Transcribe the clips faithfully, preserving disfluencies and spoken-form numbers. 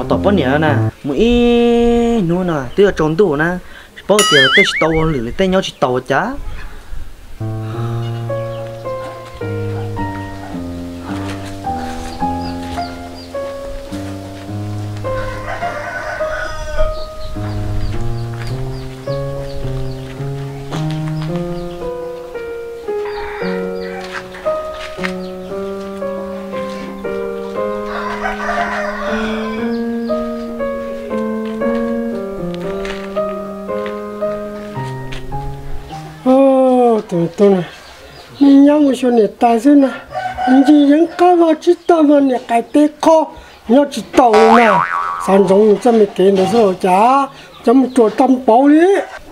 tọt bao nhiêu nè mũi nuôi nè tức là trốn tủ nè bao tiền là tết tàu lử tết nhau chỉ tàu chả tụi tôi này mình nhau một số này ta thế này mình chỉ những cái vào chỉ tao mà này cái tê kho nhau chỉ tàu này sản phẩm cho mình kén được rồi chả cho mình chuột tâm bảo đi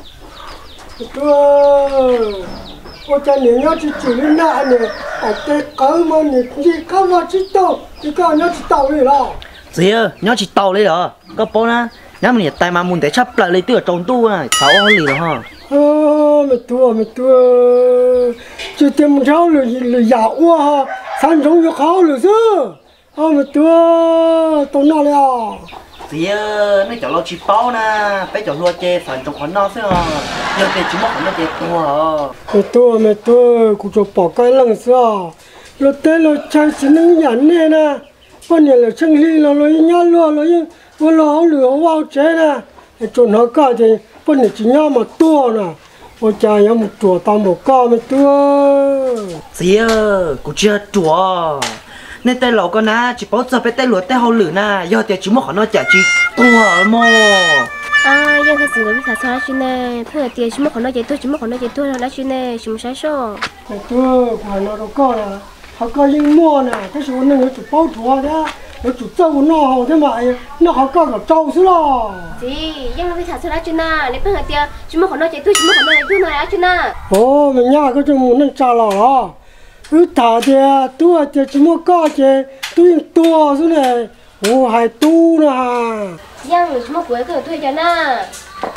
tôi tôi cho nên nhau chỉ chịu lên này này cái tê kho mà này chỉ cái vào chỉ tàu chỉ cái nhau chỉ tàu đi đó gì ơ nhau chỉ tàu đấy đó có bao na nhau mình tại mà muốn để chấp lại lấy từ trốn tu này sáu ông lì rồi ha mày tua mày tua chỉ tìm một cháu là là giàu quá sản phẩm cho khó rồi chứ mày tua tao nói là gì ơ nó chọn lo chỉ bao nè bé chọn lo chè sản trong khoản nó xíu à giờ thì chỉ mất khoản nó chè tua à mày tua mày tua cũng cho bỏ cái lăng sao lo té lo chơi chỉ năng nhận nè nè bao nhiêu là chân ly là lo nhá lo lo lo lo lửa vào chế nè chọn nó cả thì bao nhiêu chỉ nhau mà tua nè ôi cha nhá một chùa tao một con mày tua gì ơ cũng chưa chùa nên tay lẩu con na chỉ bảo giờ bé tay lúa tay hậu lử na giờ thì chỉ mất khoản nó chả chỉ tua mò à giờ cái gì mà biết sao sao chứ nè thôi tiền chỉ mất khoản nó chạy tôi chỉ mất khoản nó chạy tôi là chứ nè chỉ một sai số mày tua khoản nó đâu có nè họ có những mua nè cái số này nó chỉ bao chùa đó nó chủ trâu nó hầu thế mà nó họ có cả trâu xí lo gì nhưng mà biết sao sao chứ nè lấy bây giờ tiền chỉ mất khoản nó chạy tôi chỉ mất khoản nó chạy tôi này chứ nè ồ mình nhá cái trong muốn nó trả lò đó cứ thả thì tua thì chỉ mua có chứ tôi tua thế này ồ hai tu nè nhưng chỉ mất cuối cái thuê cho nè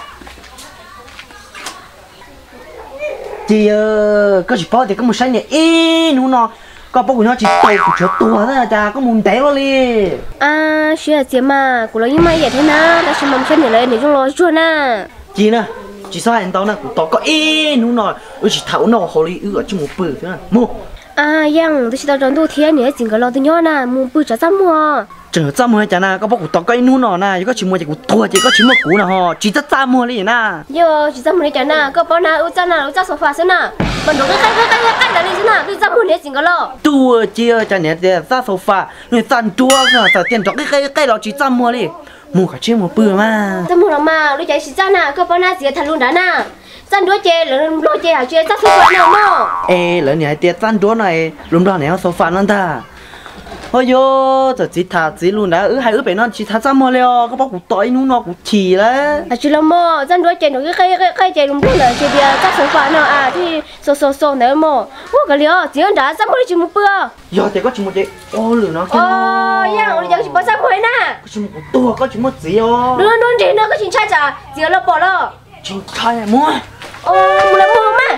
chị ơ có chỉ bảo thì có một sáng nhẹ ê nó nó có bao nhiêu chỉ tàu của chỗ tua thế cha có muốn té lo đi à chuyện gì mà của nó như mai vậy thế nè ta xem mắm chân để lên để trong lò chua nè chị nè chỉ sao anh tao nè của tao có ê nó nó ơi chỉ thấu nó hồ lý ư ở trong một bự thế này mua à yang tôi chỉ tao chọn tu thiên này chỉ cái lò tôi nhớ nè mua bự chả dám mua chờ cha mua chả nè có bao của tao có nó nó nè có chỉ mua chỉ của tua chỉ có chỉ mua cũ nè ho chỉ cha cha mua đi nè yo chỉ dám mua chả nè có bao nè u cha nè u cha sofa thế nè mình đồ cái cái cái cái cái là đi thế nè đi dám mua này chỉ cái lò tua chia chả nè để ra sofa người tan tua rồi tao tiền cho cái cái cái đó chỉ cha mua đi mua cả chiếc một bự mà dám mua mà lúc chạy chỉ cha nè có bao nè chỉ thằng luôn đã nè chân đuôi chè lớn đuôi chè hả chè chắc sofa nào mà ê lớn này tiền tan đuôi này lúc đó này sofa nó ta ôi yo giờ chỉ thà chỉ luôn đã ừ hai ứ bé nó chỉ thà trăm mua leo có bao củ tỏi nó nó củ chì đấy à chỉ là mò chân đuôi chè nó cái cái cái cái chè lùm đuôi là chè bia chắc sofa nào à thì so so so nữa mò ô cái liều chỉ ăn đã trăm mua chỉ một bữa giờ thì có chỉ một cái ô lửa nó ô yang yang chỉ bao trăm mua nè có chỉ một tua có chỉ một gì ô luôn luôn chỉ nó có chỉ chai chả chỉ là bỏ lo chỉ chai mua ô mua là mua mà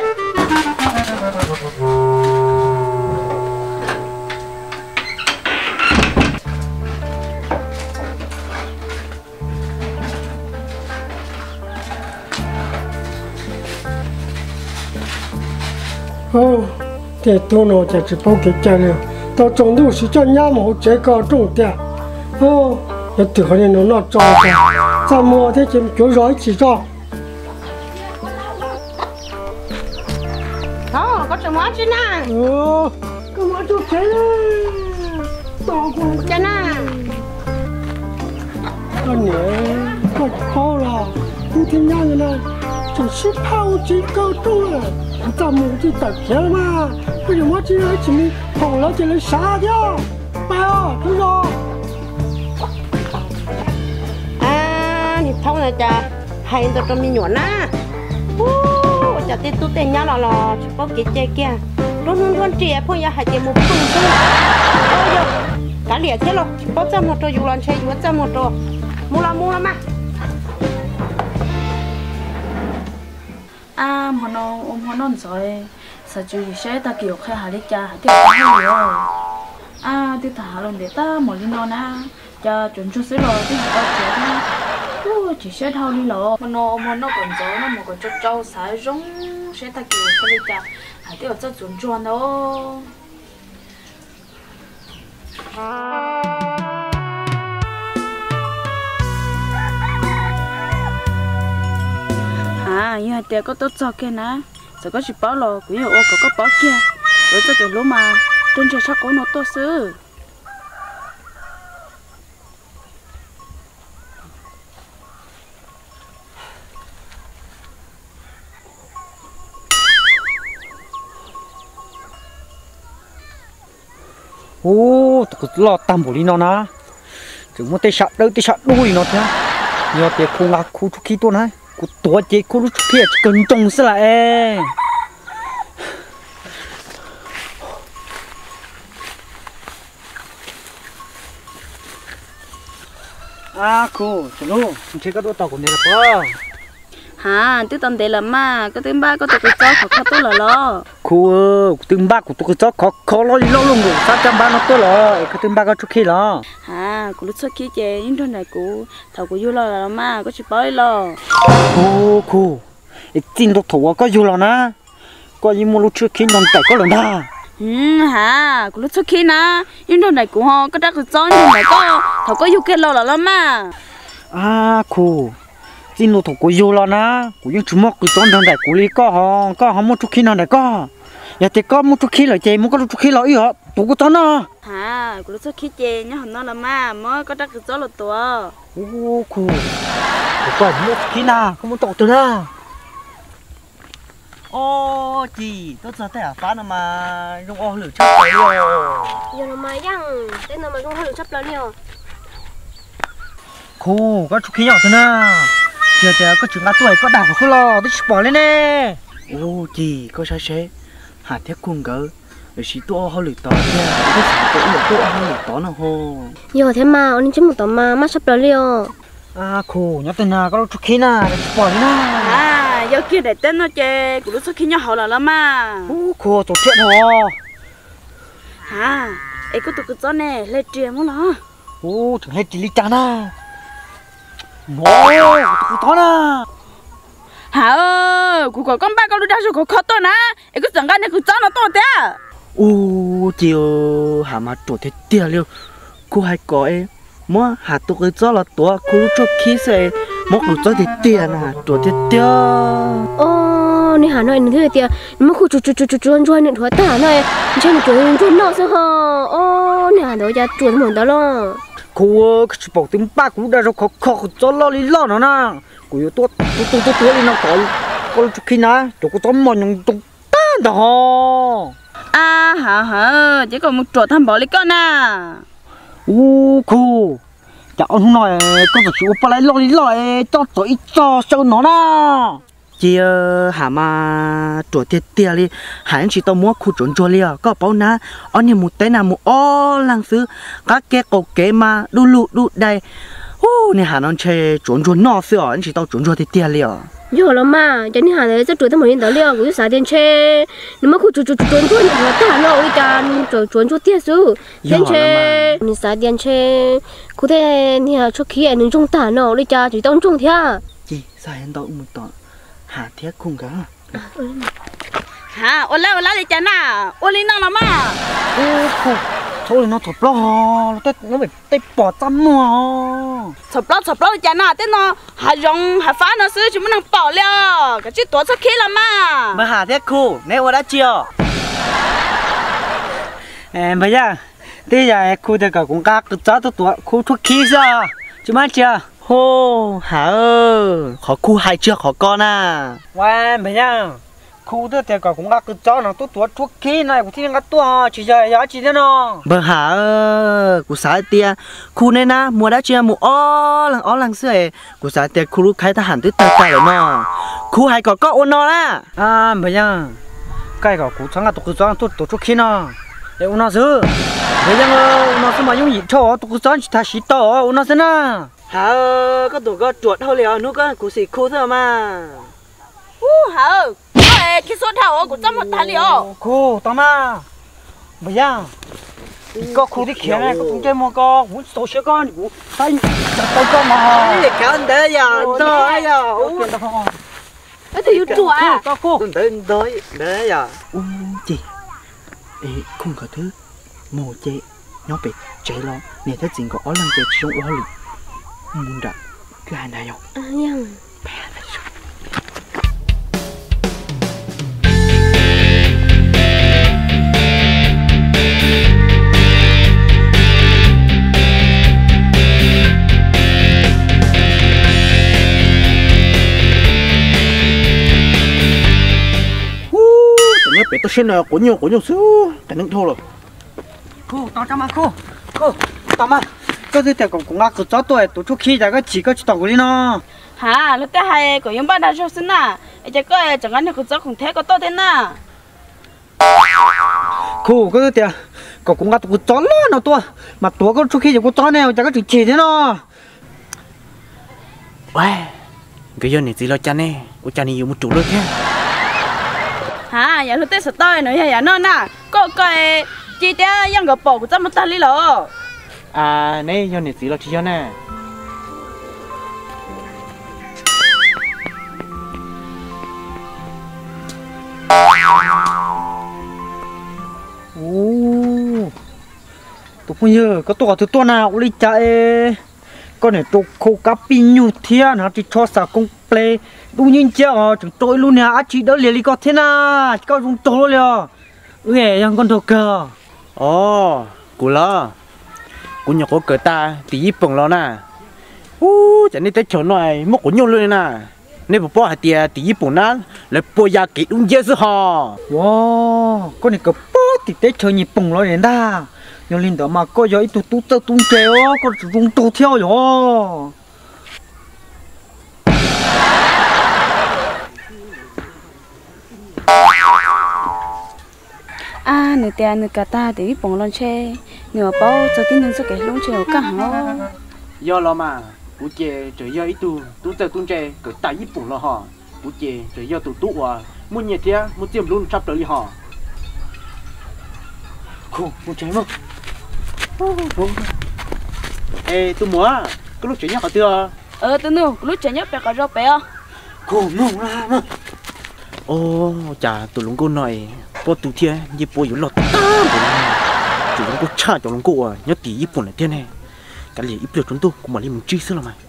ồ để tôi nó chỉ chỉ bao cái chân này tao trồng đủ chỉ cho nhá mà chế cao trồng tiền ồ nó từ hồi nó nó trồng tiền ra mua thế chỉ chỗ rồi chỉ cho đó có trồng hoa chứ nè ồ cái hoa chút thế to quá chứ nè cái này có khó là như thế nhau như này chỉ ship bao chỉ cao trồng à ta mua chỉ tập kia mà bây giờ mua chỉ lấy chỉ mình phòng lấy chỉ lấy xa theo bao đúng rồi à thì thông là chả hay tôi cho mình nhuận á chả tên tôi tên nhau là là chỉ có cái chơi kia luôn luôn luôn trẻ thôi ya hay chơi một phần thôi ôi yo cả lìa thế rồi chỉ có trăm một trò dù lần chơi dù trăm một trò mua là mua mà à mà nó ông mà nó rồi sao chú sẽ ta kiểu khai hà đi cha kiểu hay nhiều à đi thả luôn để ta một linh nó na cha chuẩn chút xíu rồi thì tao chết nó ôi chỉ sẽ thao đi lọ mà nó mà nó còn gió nó mà còn cho trâu sải rong sẽ ta kiểu cái cha hãy tiếp tục chuẩn chuẩn đó à như hai trẻ có tốt cho kia nè giờ có chỉ bảo lò cũng như ô có có bảo kia rồi cho tụi lúa mà trên trời chắc có nó tốt sư ô tụi lo tam bộ đi nó na chúng muốn tê sạt đâu tê sạt đuôi nó thế nhớ tê không ngạc khu chút khí tôi này cụ tuổi chị khu chút khí cần trồng sẽ lại à cô chलो chị có đôi tàu của này là bao hả tôi tâm để làm mà cái tiếng ba có tụi cái cháu khó khó tốt là lo cô ơi tiếng ba của tụi cái cháu khó khó lo lo luôn rồi sao trăm ba nó tốt rồi cái tiếng ba có chút khí lo hả cô lúc trước khi chơi những chuyện này cô thầu cô yêu lo là mà có chỉ bảo lo cô cô tin được thủ có yêu lo na có gì mua lúc trước khi non tại có lần ta ừ hả cô lúc trước khi na những chuyện này cô ho có đắc cái cháu nhưng mà có thầu có yêu kia lo là mà à cô tin được thủ có yêu lo na cô những chúng mắc cái cháu non tại cô đi có ho có ho mua chút khi non tại có giờ thì có mua chút khi là chơi mua có chút khi là ý họ tụi có cháu na hả cô lúc trước khi chơi nhá nó là mà mới có đắc cái cháu là tuổi ô cô có mua khi nào không muốn tụi tôi na ô chị tôi giờ thấy à phá nó mà dùng ô lửa chắc đấy rồi giờ nó mà yang tên nó mà không hơi chấp lớn nhiều cô có chút khí nhỏ thôi na giờ thì có chừng ngã tuổi có đảo không lo tôi bỏ lên nè ô chị có sao thế hạt thiết cùng cỡ rồi chỉ tôi hơi lửa to nha tôi sẽ tôi lửa tôi hơi lửa to nào hồ giờ thế mà anh chỉ một tấm mà mắt chấp lớn nhiều à cô nhớ tên nào có chút khí na để bỏ lên na à giờ kia để tên nó chơi cô lúc trước khi nhá họ là lắm mà ô cô tổ chuyện hồ hả ấy có tụi cái cháu này lên truyền muốn nó ô thằng hết chỉ lý cha na ngồi tụi to na hả ơi cô có con ba con đứa ra rồi có khó tôi nè ấy cứ chẳng cái này cứ cháu nó to thế ô chiều hà mà tổ thế tiền liêu cô hay có em mua hạt tụi cái cháu là tổ cô cho khí sẽ một cái cháu thì tiền à tổ thế tiền ô này hà nội này thế mà khu chuột chuột chuột chuột chuột chuột này thua ta này trên một chuột chuột nọ sao hả ô này hà nội ra chuột một đó lo cô cái bảo tiếng ba cũng đã rồi khó khó cho lo lý lo nó na cô yêu tôi tôi tôi tôi tôi đi nó có có chút khi na tụi cô tóm mòn những tụi ta đó à hả hả chỉ còn một chuột thăm bỏ lấy con à ô cô chả ông nói có được chịu phải lo lý lo cho tôi cho cho nó na chị hả mà chuột thiệt tiệt đi hãy chỉ tao mua khu trốn cho liền có bao na anh em một tay nào một o lăng xứ các cái cổ kế mà đu lụ đu đây ô này hả nó chơi trốn trốn nọ xưa anh chỉ tao trốn cho thiệt tiệt liền giờ là mà cho nên hà nội sẽ chuột thằng mình đó liền cũng xả tiền chơi nếu mà khu chuột chuột chuột chuột này thua ta nó đi cha chuột chuột chuột tiệt sư tiền chơi mình xả tiền chơi cụ thể thì hà cho khí anh trong ta nó đi cha chỉ tao trong thế chị sao em tao một tọn hả thiết khung cả hả ô la ô la đi chả nào ô linh năng lắm à ô không thôi nó thọt lo nó nó bị tay bỏ tâm mà sập lo sập lo đi chả nào tên nó hà rong hà phá nó xứ chúng mình đang bỏ liền cái chiếc tổ sao khí lắm à mà hả thiết khu nếu mà đã chiều em bây giờ bây giờ khu thì cả cũng các cháu tôi tuổi khu thuốc khí sao chứ mà chưa hô hả ơi khó khu hai chưa khó con à wow bây giờ khu tôi thì cả cũng các cháu nó tôi tuổi thuốc khí này cũng thi ngắt tua chỉ giờ giờ chỉ thế nào bờ hả ơi của xã tia khu này na mua đã chưa mua ó lần ó lần xưa của xã tia khu lúc khai ta hẳn tới tay tay rồi mà khu hai có có ôn nó á à bây giờ cái có cụ sáng là tụi cháu tôi tôi thuốc khí nào để ôn nó giữ bây giờ nó sẽ mà dùng gì cho tụi cháu chỉ thà xí to ôn nó thế nào hả có tụi có chuột thôi liền nó có cụ xì khu thôi mà u hả cái số thảo của cháu một thằng liền khu tao mà bây giờ có khu đi kia này có thùng chơi mua có muốn số xe con cũng tay tay con mà để kéo đấy giờ tới giờ ấy thì yêu chùa à có khu tới tới đấy giờ ui chị ê không có thứ mồ chị nó bị chạy lo nè thấy chuyện có ở lần chị trong ô lụt muốn đặt cái này không à nhang bé này rồi nhớ bé tôi xin là có nhiều có nhiều xíu cái nâng thôi rồi khu tao chăm ăn khu khu tao mà cái thứ tiền cũng cũng ngắt cái chó tuổi tụi chú khi ra cái chỉ có chỉ tao cái nó hả lúc tới hai có những bạn đã cho xin à ấy cái chẳng hạn như cái chó cũng thế có tốt thế nào khu cái thứ tiền cũng cũng ngắt cái chó lớn nó tua mà tua cái chú khi thì cái chó này chẳng có chỉ chỉ thế nó wow cái giờ này gì lo cha nè của cha này yêu một chủ luôn thế hả giờ lúc tới sắp tới nữa giờ nó nè có cái chị té yang cái bộ của chúng ta đi rồi à nè giờ này gì lo chi cho nè ô tụi bây giờ có tụi thứ tua nào đi chạy con này tụi khô cá pin nhiều thiên nó chỉ cho sao công play đúng như chưa chúng tôi luôn nè chị đỡ liền đi có thế nào có chúng tôi liền ui yang con đồ cờ ồ cú lo cú nhỏ có cờ ta tí ít bông lo nè u chẳng nên tới chỗ này mất của nhau luôn nè nên bỏ hạt tiền tí ít bông nè lại bỏ ra cái đúng dễ hả wow con này có bó thì tới chơi nhịp bông lo đến ta nhưng lên đó mà có giỏi tụt tụt tụt tụt treo có chúng tôi theo rồi à nửa tiền nửa cả ta để bông lon che nửa bao cho tin nên số cái lông che cả hả do lo mà cú chè trời do ít tu tu tờ tu chè cỡ tại ít bông lo hả cú chè trời do tụ tụ à muốn nhiệt thế muốn tiêm luôn sắp tới đi hả khu muốn chơi không ê tôi muốn cái lúc chơi nhá hả chưa ờ tôi nụ lúc chơi nhá bé có rau bé không khu mông ra mà ô chả tụi lúng cô nói po tụ thiên như po yếu lọt tụi lúng cô cha tụi lúng cô à nhớ tí ít bông này thế này cái gì ít được chúng tôi cũng mà đi mình truy xưa là mày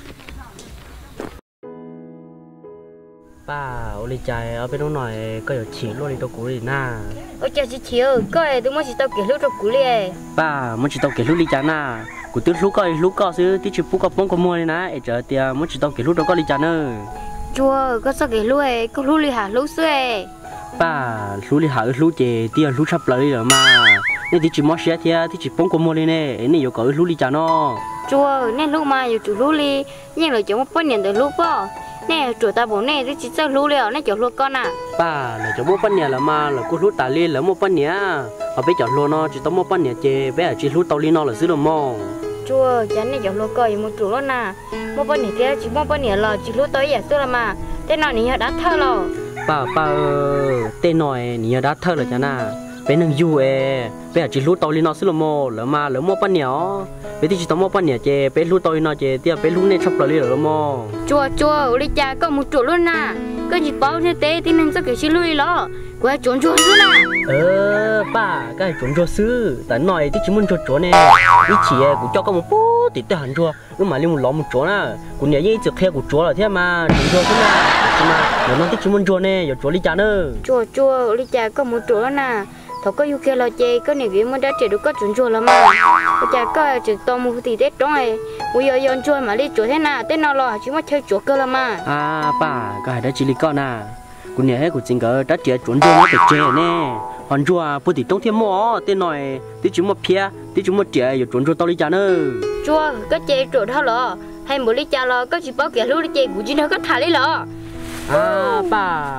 bà ôi trời ở bên đó nói có nhiều chỉ luôn đi đâu cũ đi na ôi trời chị chiều coi tôi mới chỉ tao kể lúc trong cú liền bà muốn chỉ tao kể lúc đi chả na của tôi lúc coi lúc coi xứ tí chụp bút có bông có mua đi na ấy trời tia muốn chỉ tao kể lúc đâu có đi chả nữa chua có sao kể lúc ấy có lúc đi hả lúc xưa ấy bà lúc đi hả lúc chè tia lúc sắp lại rồi mà nên tí chụp mót xe thì tí chụp bông có mua đi nè ấy này có có lúc đi chả nó chua nên lúc mà dù chủ lúc đi nhưng là chúng có nhận được lúc đó nè chủ ta bố nè thì chỉ cho lúc liệu nè chỗ lúc con à bà là chỗ mua bánh nhẹ là mà là cô lúc ta lên là mua bánh nhẹ họ biết chọn luôn nó chỉ tao mua bánh nhẹ chè bé chỉ lúc tao lên nó là xứ đồ mò chua chán nè chỗ lúc coi một chủ lúc nè mua bánh nhẹ thế chỉ mua bánh nhẹ là chỉ lúc tới giờ xưa là mà thế nào nè đã thơ rồi bà bà tên nói nè đã thơ rồi chả na bé nâng du e bé chỉ lúc tao lên nó xứ đồ mò là mà là mua bánh nhẹ bé chỉ tao mua bánh nhẹ chè bé lúc tao lên nó chè tia bé lúc này sắp lại rồi mò chua chua đi cha có một chủ luôn nè có gì bao nhiêu té thì nên sao kể xin lui lo quay trốn trốn nữa nè ờ bà cái trốn trốn sư tại nói thì chỉ muốn trốn trốn nè ý chỉ cũng cho có một bố thì tới hẳn chua lúc mà liên một lọ một chỗ nè cũng nhớ như trực khe của chúa là thế mà trốn trốn thế nào mà nó thì chỉ muốn trốn nè giờ trốn đi cha nữa chua chua đi cha có một chủ luôn nè thầu có yêu kia là chơi có này viên mới đã chơi được có chuẩn chua là mà cha có chỉ to một tí tết trong này bây giờ yon chua mà đi chua thế nào tết nào lo chỉ mới chơi chua cơ là mà à bà cái đó chỉ lý con à cũng nhớ của chính cái đã chơi trốn chua nó được chơi nè còn chua bữa thì trong thiên mỏ tên nói tí chúng một phe tí chúng một chơi giờ trốn chua tao đi cha nữa chua có chơi trộn thao lọ hay một đi cha lo có chỉ bao kẻ lúc đi chơi của chính nó có thả đi lọ à bà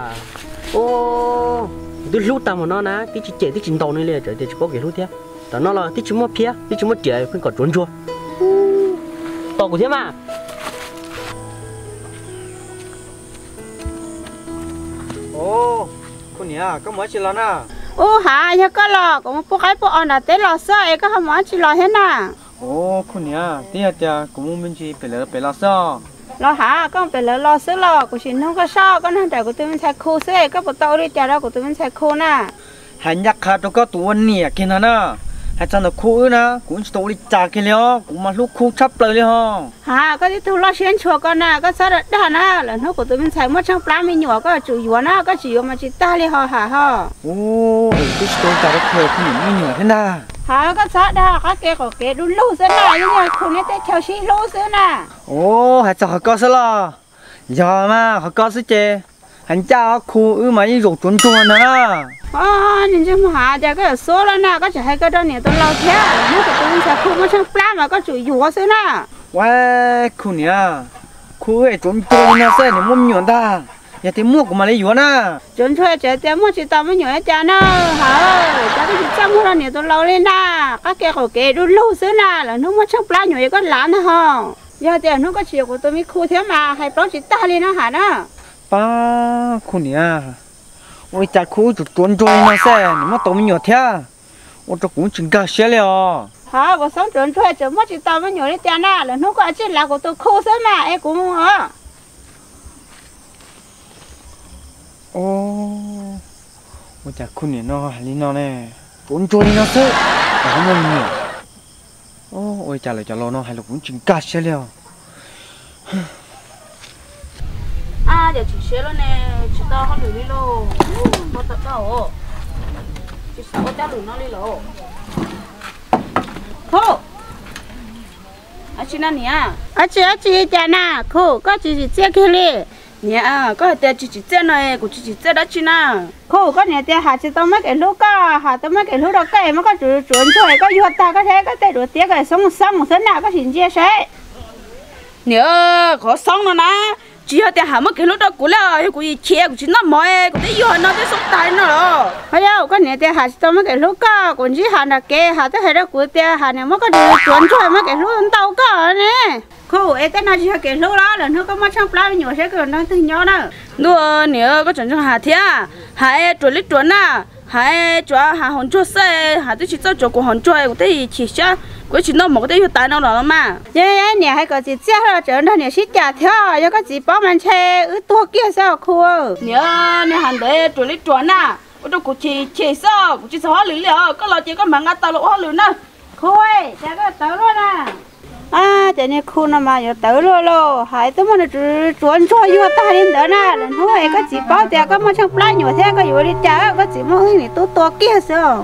ô tí lúc tao mà nó ná tí chỉ chơi tí chính tàu này liền chơi tí chỉ có cái lúc thế đó nó là tí chúng một phe tí chúng một chơi không còn trốn chua tàu của thế mà ô con nhỉ có mới chỉ là na ô hả giờ có lò cũng bố cái bố ăn là té lò sơ ấy có không món chỉ lò hết nè ô cô nhỉ tí hạt giờ cũng mình chỉ phải lỡ phải lo sao lò hả con phải lỡ lò sơ lò của chị không có sao con hàng trời của tụi mình xài khô sơ ấy có bộ tàu đi chả đâu của tụi mình xài khô nè hành nhắc khá tôi có tụ anh nè kia nè hay chẳng được khu nữa cũng tụ đi chả kia liền cũng mà lúc khu chấp lời liền hả có đi thu lo xuyên chùa con nè có sao được đàn nè lần hôm của tụi mình xài mất trong plá mi nhỏ có chủ yếu nè có chỉ mà chỉ ta liền họ hả họ ô cái tôi chả được khơi không mi nhỏ thế nào hả có sao đó có cái có cái đun lâu xưa nè nhưng mà khu này tới theo xí lâu xưa nè ô hay chẳng có sao lo giờ mà họ có sao chứ hành cha khu ư mà như rủ trốn trốn nữa à nhìn chung hả giờ cái số đó nè có chỉ hay cái đó nè tôi lâu thế nếu của tôi sẽ khu mất trong plá mà có chủ yếu xưa nè wow khu nhỉ khu ấy trốn trốn nè sao thì muốn nhọn ta giờ thì mua của mà lấy nhọn à trốn thuê trẻ trẻ mua chỉ tao mới nhọn cha nó hả cha cái gì trăm mua đó nè tôi lâu lên nè các cái có cái đun lâu xưa nè là nó mất trong plá nhọn có lá nữa hả giờ thì nó có chiều của tôi mới khu thế mà hay đó chỉ ta lên nó hả nó ba khu nhỉ ôi cha khu trốn trốn trốn nè sao mà tao mới nhọn thế ôi tôi cũng chừng cả xe liền hả bộ sống trốn thuê chỉ mua chỉ tao mới nhọn cha nè là nó có chỉ là của tôi khu xưa mà em cũng hả ô ôi cha khu nhỉ nó lý nó nè trốn trốn nó sao không muốn nhỉ ô ôi cha lại cha lo nó hay là cũng chừng cả xe liền à giờ chỉ xe luôn nè chỉ tao không được đi lô nó tập đâu chỉ sao có cháu được nó đi lô khô à chị nè nè à chị à chị cha nè khô có chị chị chơi kia đi nè có thể chị chị chơi này của chị chị chơi đó chị nè khô có nè tiền hạt chị tao mấy cái lúc có hạt tao mấy cái lúc đó cái mà có chủ chuẩn thôi có vô ta có thể có thể đồ tiền cái sống sống một thế nào có chuyện chia sẻ nè có xong rồi nè chỉ ở tiền hàm mất cái lúc đó của là của gì chia của chị nó mỏi của cái vô nó cái sống tay nó rồi bây giờ có nè tiền hạt tao mấy cái lúc có còn chỉ hạt là cái hạt tới hay đó của tiền hạt này mới có chủ chuẩn thôi mấy cái lúc tao có nè khô ấy cái nào chỉ cái lúc đó là nó có mất trong plá nhiều sẽ còn đang thương nhau nữa nữa nè có chuẩn trong hạt thế à hạt chuẩn lít chuẩn à hạt chuẩn hạt hòn chua xe hạt tôi chỉ cho chuẩn của hòn chua của cái chỉ sao của chị nó một cái hiệu tài nó đó mà vậy nè hay có gì chia ra trở nên nè xích chả theo rồi có gì bỏ mình che ứ tua kia sao khô nè nè hàn đấy chuẩn lít chuẩn à tôi đâu của chị chị sao của chị sao hóa lưỡi liền có lo chị có mang ngắt tao lỗ hóa lưỡi nữa khô ơi chả có tao luôn à à chả nè khô nó mà giờ tao luôn lo hãy tôi mà chuẩn cho vô ta lên đó nè lần thôi có gì bỏ tiền có mà trong plá nhiều thế có vô đi chả có gì mà hơi này tua tua kia sao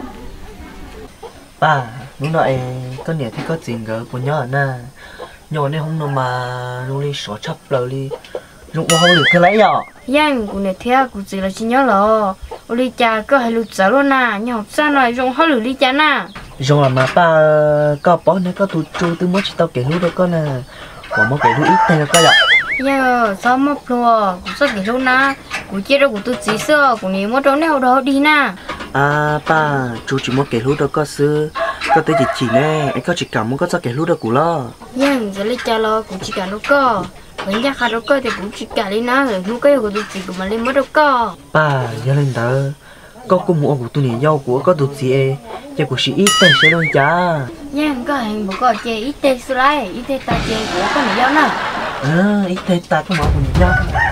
bà lúc nãy có nhớ thì có chuyện gỡ của nhỏ nè nhỏ này không đâu mà lúc đi sửa chấp rồi đi lúc mà không được cái lấy rồi yang của này theo của chị là chỉ nhớ là đi cha có hay lụt sợ luôn nè nhỏ sao này dùng hơi lụt đi cha nè rồi là mà ba có bỏ này có tụt trôi từ mới chỉ tao kể lúc đó có nè còn mới kể lúc ít thôi có vậy giờ sao mà pro của sao kể lúc nè của chị đâu của tôi chỉ sơ của này mới đâu nào đó đi nè à ba chú chỉ mới kể lúc đó có xưa có tới chỉ chỉ nè anh có chỉ cảm muốn có sao kể lúc đó của lo yang giờ lấy cha lo của chị cả nó có bây giờ khai đâu có thì cũng chỉ cả đi nè rồi lúc cái của tôi chỉ của mà lên mới đâu có ba giờ lên đó có cô mua của tôi này dâu của có tụt gì e cho của sĩ ít tay sẽ luôn cha yang có hàng một cái chơi ít tay slide ít tay ta chơi của có này dâu nè à ít tay ta có mua của nhau